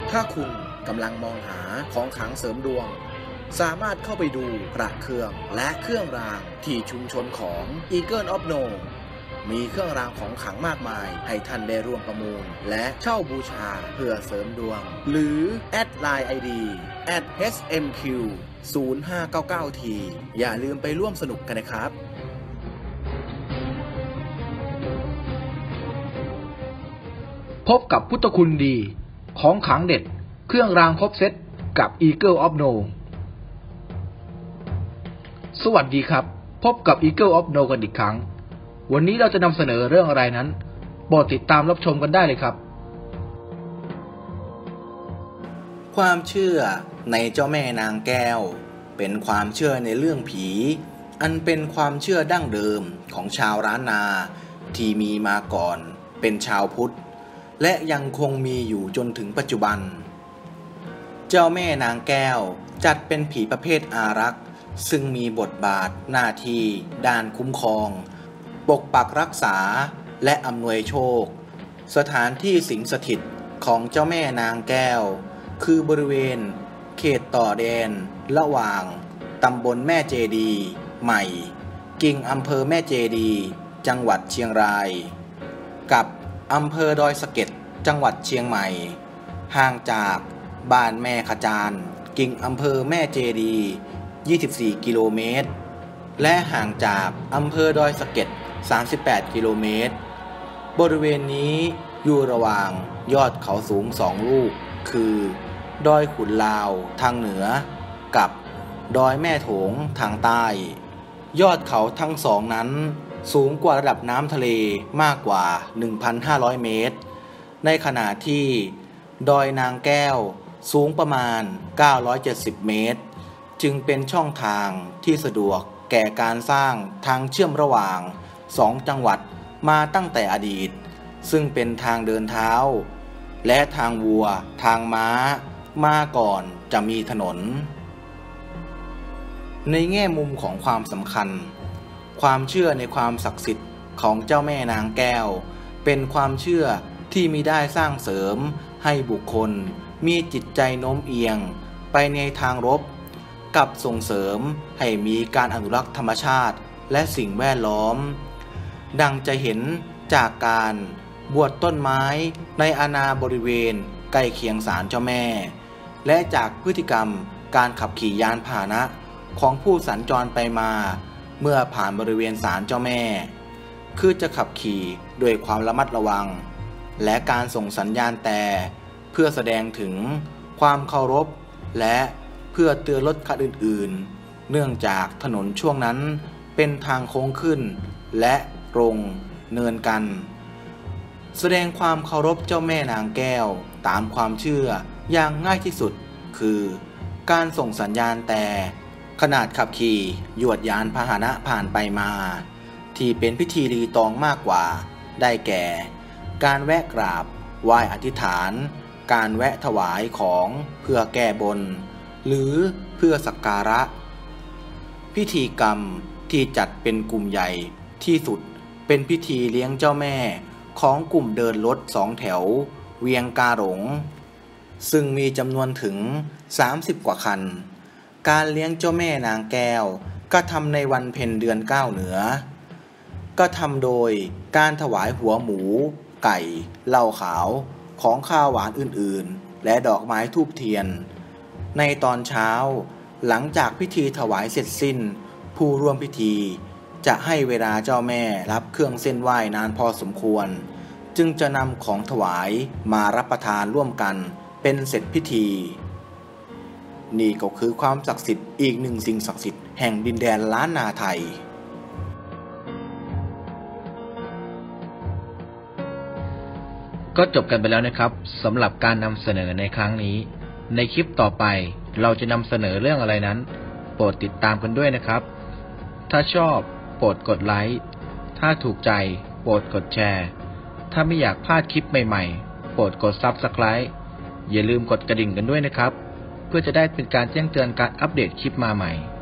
ถ้าคุณกำลังมองหาของขลังเสริมดวงสามารถเข้าไปดูพระเครื่องและเครื่องรางที่ชุมชนของ Eagle of No มีเครื่องรางของขลังมากมายให้ท่านได้ร่วมประมูลและเช่าบูชาเพื่อเสริมดวงหรือแอดไลน์ ID @HMQ 0599T อย่าลืมไปร่วมสนุกกันนะครับพบกับพุทธคุณดีของขลังเด็ดเครื่องรางครบเซตกับ Eagle of No สวัสดีครับพบกับ Eagle of No กันอีกครั้งวันนี้เราจะนำเสนอเรื่องอะไรนั้นโปรดติดตามรับชมกันได้เลยครับความเชื่อในเจ้าแม่นางแก้วเป็นความเชื่อในเรื่องผีอันเป็นความเชื่อดั้งเดิมของชาวล้านนาที่มีมาก่อนเป็นชาวพุทธและยังคงมีอยู่จนถึงปัจจุบันเจ้าแม่นางแก้วจัดเป็นผีประเภทอารักษ์ซึ่งมีบทบาทหน้าที่ด้านคุ้มครองปกปักรักษาและอำนวยโชคสถานที่สิงสถิตของเจ้าแม่นางแก้วคือบริเวณเขตต่อแดนระหว่างตำบลแม่เจดีใหม่กิ่งอำเภอแม่เจดีจังหวัดเชียงรายกับอำเภอดอยสะเก็ดจังหวัดเชียงใหม่ห่างจากบ้านแม่ขจานกิ่งอำเภอแม่เจดี24กิโลเมตรและห่างจากอำเภอดอยสะเก็ด38กิโลเมตรบริเวณนี้อยู่ระหว่างยอดเขาสูง2ลูกคือดอยขุนลาวทางเหนือกับดอยแม่โถงทางใต้ยอดเขาทั้งสองนั้นสูงกว่าระดับน้ำทะเลมากกว่า 1,500 เมตรในขณะที่ดอยนางแก้วสูงประมาณ970 เมตรจึงเป็นช่องทางที่สะดวกแก่การสร้างทางเชื่อมระหว่าง2จังหวัดมาตั้งแต่อดีตซึ่งเป็นทางเดินเท้าและทางวัวทางม้ามาก่อนจะมีถนนในแง่มุมของความสำคัญความเชื่อในความศักดิ์สิทธิ์ของเจ้าแม่นางแก้วเป็นความเชื่อที่มิได้สร้างเสริมให้บุคคลมีจิตใจโน้มเอียงไปในทางลบกับส่งเสริมให้มีการอนุรักษ์ธรรมชาติและสิ่งแวดล้อมดังจะเห็นจากการบวชต้นไม้ในอาณาบริเวณใกล้เคียงศาลเจ้าแม่และจากพฤติกรรมการขับขี่ยานพาหนะของผู้สัญจรไปมาเมื่อผ่านบริเวณศาลเจ้าแม่คือจะขับขี่ด้วยความระมัดระวังและการส่งสัญญาณแต่เพื่อแสดงถึงความเคารพและเพื่อเตือนรถคันอื่นๆเนื่องจากถนนช่วงนั้นเป็นทางโค้งขึ้นและลงเนินกันแสดงความเคารพเจ้าแม่นางแก้วตามความเชื่ออย่างง่ายที่สุดคือการส่งสัญญาณแต่ขนาดขับขี่ยวดยานพาหนะผ่านไปมาที่เป็นพิธีรีตองมากกว่าได้แก่การแวะกราบไหว้อธิษฐานการแวะถวายของเพื่อแก้บนหรือเพื่อสักการะพิธีกรรมที่จัดเป็นกลุ่มใหญ่ที่สุดเป็นพิธีเลี้ยงเจ้าแม่ของกลุ่มเดินรถ2แถวเวียงกาหลงซึ่งมีจำนวนถึง30กว่าคันการเลี้ยงเจ้าแม่นางแก้วก็ทำในวันเพ็ญเดือน9เหนือก็ทำโดยการถวายหัวหมูไก่เหล้าขาวของข้าวหวานอื่นๆและดอกไม้ธูปเทียนในตอนเช้าหลังจากพิธีถวายเสร็จสิ้นผู้ร่วมพิธีจะให้เวลาเจ้าแม่รับเครื่องเส้นไหว้นานพอสมควรจึงจะนำของถวายมารับประทานร่วมกันเป็นเสร็จพิธีนี่ก็คือความศักดิ์สิทธิ์อีกหนึ่งสิ่งศักดิ์สิทธิ์แห่งดินแดนล้านนาไทยก็จบกันไปแล้วนะครับสำหรับการนำเสนอในครั้งนี้ในคลิปต่อไปเราจะนำเสนอเรื่องอะไรนั้นโปรดติดตามกันด้วยนะครับถ้าชอบโปรดกดไลค์ถ้าถูกใจโปรดกดแชร์ถ้าไม่อยากพลาดคลิปใหม่ๆโปรดกด Subscribe อย่าลืมกดกระดิ่งกันด้วยนะครับเพื่อจะได้เป็นการแจ้งเตือนการอัปเดตคลิปมาใหม่